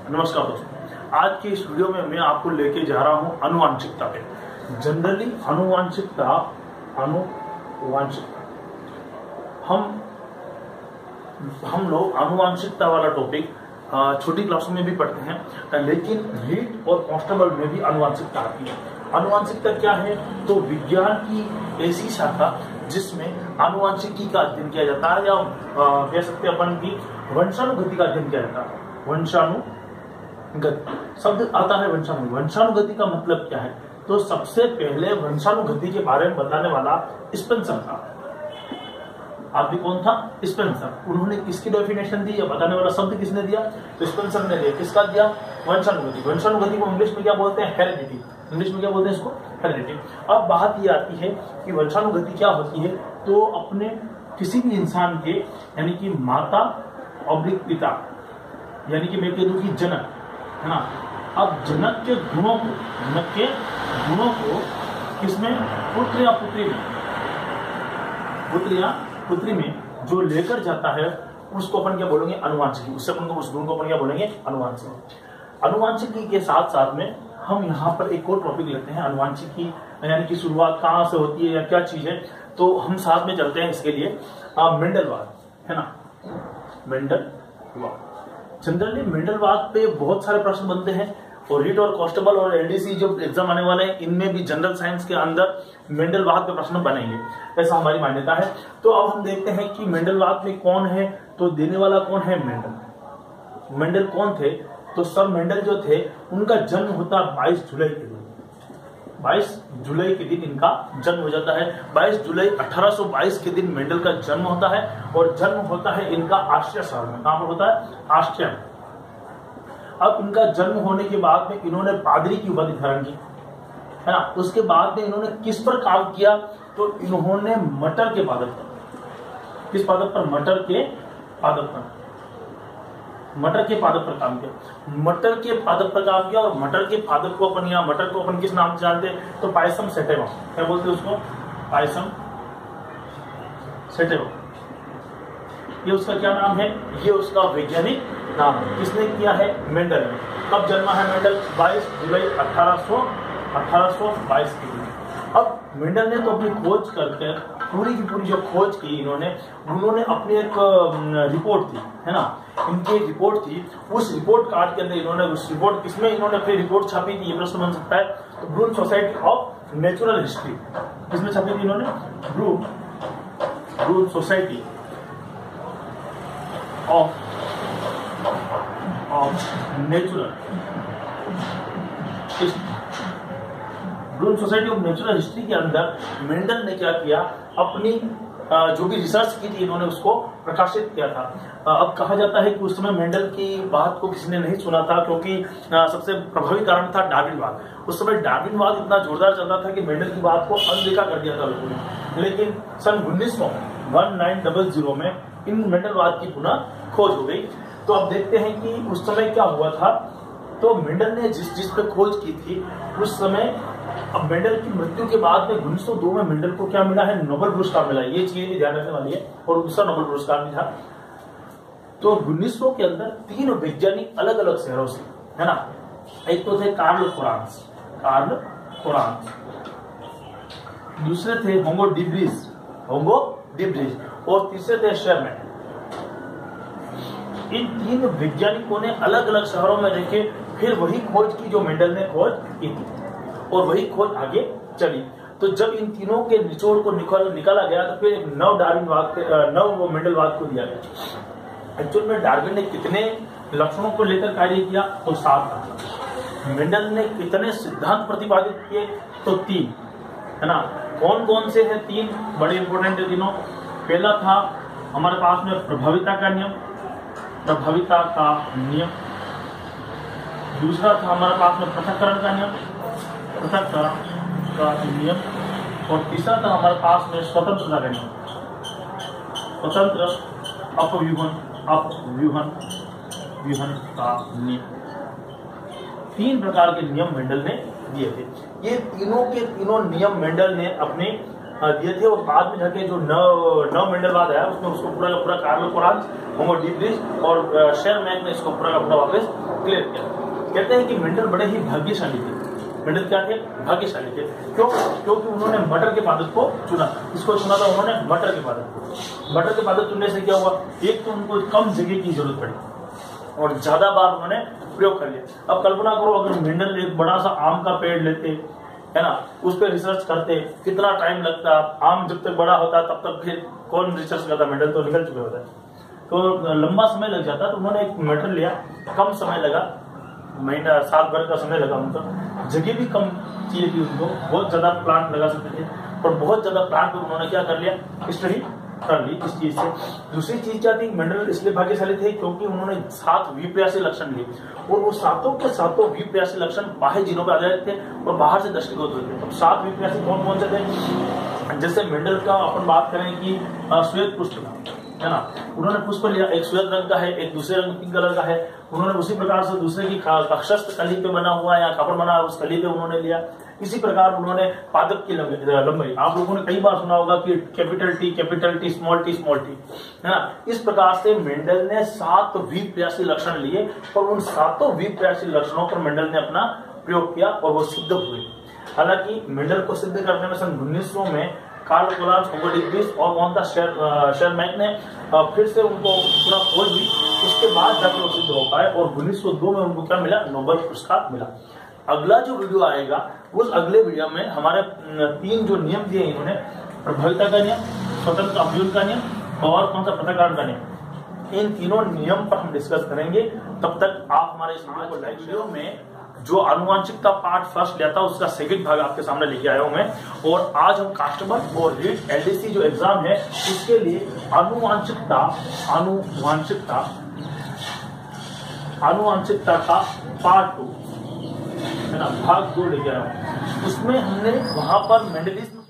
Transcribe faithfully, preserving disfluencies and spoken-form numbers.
नमस्कार दोस्तों, आज के इस वीडियो में मैं आपको लेके जा रहा हूं आनुवांशिकता पे। जनरली आनुवांशिकता आनुवांशिकता हम हम लोग आनुवांशिकता वाला टॉपिक छोटी क्लासों में भी पढ़ते हैं, लेकिन रीट और कांस्टेबल में भी आनुवांशिकता आती है। आनुवांशिकता क्या है? तो विज्ञान की ऐसी शाखा जिसमें आनुवांशिकी का अध्ययन किया जाता है, या कह सकते हैं अपन की वंशानुगति का अध्ययन किया जाता है। वंशानुगति शब्द आता है वंशानुगति। वंशानुगति का मतलब क्या है? तो सबसे पहले वंशानुगति के बारे में बताने वाला स्पेंसर था। आप भी कौन था? स्पेंसर। उन्होंने किसकी डेफिनेशन दी या बताने वाला शब्द किसने दिया? तो स्पेंसर ने दिया। किसका दिया? वंशानुगति। वंशानुगति को इंग्लिश में क्या बोलते हैं? हेरिडिटी। इंग्लिश में क्या बोलते हैं इसको? हेरिडिटी। अब बात ये आती है कि वंशानुगति क्या होती है। तो अपने किसी भी इंसान के यानी कि माता और पिता, यानी कि मैं कह दूं कि जनक, है ना। अब जनक के गुणों को जनक के गुणों को किसमें? पुत्र या पुत्री में पुत्र या पुत्री में जो लेकर जाता है उसको अपन क्या बोलेंगे? अनुवांशिकी। उससे अपन को उस गुण को अपन क्या बोलेंगे? अनुवांशिकी। अनुवांशिकी के साथ साथ में हम यहाँ पर एक और टॉपिक लेते हैं, अनुवांशिकी यानी कि शुरुआत कहाँ से होती है या क्या चीज है। तो हम साथ में चलते हैं इसके लिए मेंडलवाद, है ना। मेंडलवाद जनरली मेंडलवाद पे बहुत सारे प्रश्न बनते हैं, और रीट और कांस्टेबल और एलडीसी जो एग्जाम आने वाले हैं इनमें भी जनरल साइंस के अंदर मेंडलवाद पे प्रश्न बनेंगे, ऐसा हमारी मान्यता है। तो अब हम देखते हैं कि मेंडलवाद में कौन है, तो देने वाला कौन है? मेंडल। मेंडल कौन थे? तो सर मेंडल जो थे उनका जन्म होता है बाईस जुलाई के दिन। बाईस जुलाई के दिन इनका जन्म हो जाता है। बाईस जुलाई अठारह सौ बाईस के दिन मेंडल का जन्म होता है, और जन्म होता है इनका ऑस्ट्रिया शहर में। कहां पर होता है? ऑस्ट्रिया में। अब इनका जन्म होने के बाद में इन्होंने पादरी की उपाधि धारण की, है ना। उसके बाद में इन्होंने किस पर काम किया? तो इन्होंने मटर के पादप पर। किस पादप पर? मटर के पादप पर। मटर के पादप पर काम किया। मटर के पादप पर काम किया, और मटर के पादप को अपन या मटर को अपन किस नाम से जानते हैं? तो पायसम सेटेवा। क्या बोलते हैं उसको? पायसम सेटेवा। ये उसका क्या नाम है? ये उसका वैज्ञानिक नाम है। किसने किया है? मेंडल ने। कब जन्मा है मेंडल? बाईस जुलाई अठारह सौ बाईस के दिन। अब मेंडल ने तो अपनी खोज करके पूरी की पूरी जो खोज की इन्होंने उन्होंने अपनी एक रिपोर्ट थी, है ना। इनकी एक रिपोर्ट थी, उस रिपोर्ट कार्ड के अंदर इन्होंने उस रिपोर्ट किसमें इन्होंने अपनी रिपोर्ट छापी थी? ये प्रश्न बन सकता है। तो Brunn society of natural history. किसमें छापी थी इन्होंने? Brunn Brunn society of of natural Brunn society of natural history के अंदर मेंडल ने क्या किया? अपनी जो भी रिसर्च की थी इन्होंने उसको प्रकाशित किया था। अब कहा जाता है कि उस समय मेंडल की बात को किसी ने नहीं सुना था, क्योंकि सबसे प्रभावी कारण था डार्विनवाद। उस समय डार्विनवाद इतना जोरदार चल रहा था कि मेंडल की बात को अनदेखा कर दिया था लोगों ने। लेकिन सन उन्नीस सौ उन्नीस में इन मेंडलवाद की पुनः खोज हो गई। तो अब देखते हैं कि उस समय क्या हुआ था। तो मेंडल ने जिस चीज पे खोज की थी उस समय, अब मेंडल की मृत्यु के बाद में उन्नीस सौ दो में मेंडल को क्या मिला है? नोबेल पुरस्कार मिला। ये चीज भी ध्यान रखने वाली है। और दूसरा नोबेल पुरस्कार भी था। तो उन्नीस सौ के अंदर तीन वैज्ञानिक अलग अलग शहरों से, है ना। एक तो थे कार्ल कोरांस कार्ल कोरांस दूसरे थे होंगो डिब्रीज होंगो डिब्रीज और तीसरे थे शेरमैन। इन तीन वैज्ञानिकों ने अलग अलग शहरों में देखे, फिर वही खोज की जो मेंडल ने खोज की थी, और वही खोज आगे चली। तो जब इन तीनों के निचोड़ को निकाल निकाला गया तो फिर एक नव डार्विनवाद नव मेंडलवाद को दिया गया। एक्चुअल में डार्विन ने कितने लक्षणों को लेकर कार्य किया? तो सात। मेंडल ने कितने सिद्धांत प्रतिपादित किए? तो तीन, है ना। कौन कौन से हैं तीन? बड़े इंपोर्टेंट है तीनों। पहला था हमारे पास में प्रभाविता का नियम प्रभाविता का नियम दूसरा था हमारे पास में पृथक्करण का नियम पृथक्करण का नियम और तीसरा था हमारे पास में स्वतंत्रता का नियम स्वतंत्र अपव्यूहन अपव्यूहन व्यूहन का नियम। तीन प्रकार के नियम मेंडल ने दिए थे। ये तीनों के तीनों नियम मेंडल ने अपने दिए थे, और बाद में जाके जो नौ नौ मेंडल बाद आया उसने उसको पूरा का पूरा कार्लो कोरांज, होमो डिब्रिज और शेरमैन ने इसको पूरा का पूरा वापस क्लियर किया। कहते हैं कि मेंडल बड़े ही भाग्यशाली थे। मेंडल क्या थे? भाग्यशाली थे। क्यों? क्योंकि उन्होंने मटर के पादप को चुना। इसको चुना था उन्होंने मटर के पादप को। मटर के पादप चुनने से क्या हुआ? एक तो उनको कम जगह की जरूरत पड़ी और ज्यादा बार उन्होंने प्रयोग कर लिया। अब कल्पना करो अगर मेंडल एक बड़ा सा आम का पेड़ लेते, है ना, उस पर रिसर्च करते, कितना टाइम लगता। आम जब तक बड़ा होता तब तक फिर कौन रिसर्च करता? मेंडल तो निकल चुके होता है, तो लंबा समय लग जाता। तो उन्होंने एक मेटल लिया, कम समय लगा, महीना साल भर का समय लगा उनको, जगह भी कम चाहिए थी उनको, बहुत ज्यादा प्लांट लगा सकते थे, और बहुत ज्यादा प्लांट पर उन्होंने क्या कर लिया? स्टडी कर ली इस चीज से। दूसरी चीज क्या थी? मेंडल इसलिए भाग्यशाली थे क्योंकि उन्होंने सात विप्रयासी लक्षण लिए, और वो सातों के सातों विप्रयासी लक्षण बाह्य जीनों पर आधारित थे और बाहर से दृष्टिगत हुए थे। अब सात विप्रयासी कौन कौन से थे? जैसे मेंडल का अपन बात करें कि श्वेत पुष्प का, है ना, उन्होंने पुष्प लिया, एक श्वेत रंग का है, एक दूसरे रंग पिंक कलर का है। उन्होंने उसी प्रकार से दूसरे की कक्षस्थ कली पे बना हुआ या कापड़ बना हुआ उस कली पे उन्होंने लिया। इसी प्रकार उन्होंने पादप की लंबाई, आप लोगों ने कई बार सुना होगा कि capital T capital T small T small T, है ना। इस प्रकार से मेंडल ने सात विप्रयासी लक्षण लिए और उन सातों विप्रयासी लक्षणों पर मेंडल ने अपना प्रयोग किया और वो सिद्ध हुए। हालांकि मेंडल को सिद्ध करने में सन उन्नीस सौ में कार्ल कोरांज, होमो डिब्रिज और कौन था शेरमैन ने फिर से उनको पूरा खोज हुई, उसके बाद जाके वो सिद्ध हो पाए और उन्नीस सौ दो में उनको क्या मिला? नोबेल पुरस्कार मिला। अगला जो वीडियो आएगा उस अगले वीडियो में हमारे तीन जो नियम दिए इन्होंने, प्रभाविता का नियम, स्वतंत्र अभियुक्त का नियम और कौन सा पत्रकार का नियम, इन तीनों नियम पर हम डिस्कस करेंगे। तब तक आप हमारे इस वीडियो को लाइक। वीडियो में जो आनुवांशिकता पार्ट फर्स्ट लिया था उसका सेकंड भाग आपके सामने लेके आया हूं मैं, और आज हम कांस्टेबल और रीट एलडीसी जो एग्जाम है उसके लिए आनुवांशिकता आनुवांशिकता आनुवांशिकता का पार्ट टू, है ना, भाग दो लेके आया हूं। उसमें हमने वहां पर मेंडलिज्म